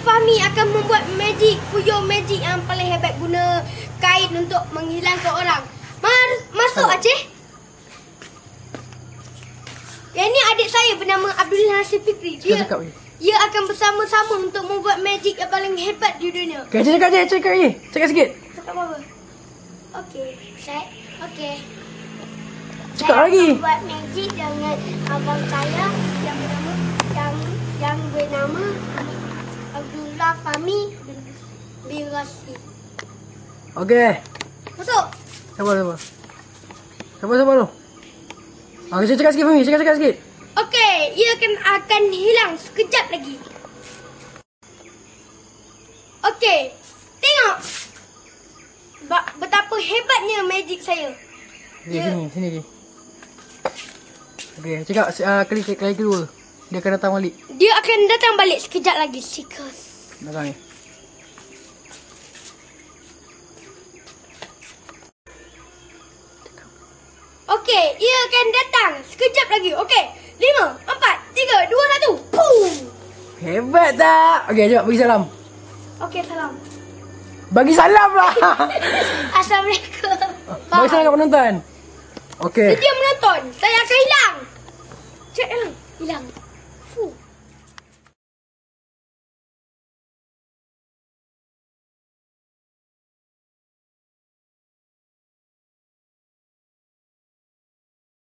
Fahmi akan membuat magic, Fuyo magic yang paling hebat, guna kain untuk menghilangkan orang. Masuk Aceh. Yang ni adik saya bernama Abdul Nasir Fikri. Dia akan bersama-sama untuk membuat magic yang paling hebat di dunia. Okay, cakap je. Cakap sikit. Cakap apa? Okey, saya Cakap lagi. Akan buat magic dengan abang saya yang bernama Abdullah Fahmi bin Rashid. Okay. Masuk. Sabar tu. Okay, cakap sikit Fahmi, cakap sikit. Okey, ia akan hilang sekejap lagi. Okey, tengok betapa hebatnya magic saya. Sini lagi. Okay, cakap klik kedua. Dia akan datang balik. Dia akan datang balik sekejap lagi. Sikus. Datang ni. Okey, ia akan datang sekejap lagi. Okey, 5, 4, 3, 2, 1. Boom! Hebat tak? Okay, jom bagi salam. Okey, salam. Bagi salam lah. Assalamualaikum. Bagi salam kat penonton. Okay. Sedia menonton. Saya akan hilang. Cek hilang.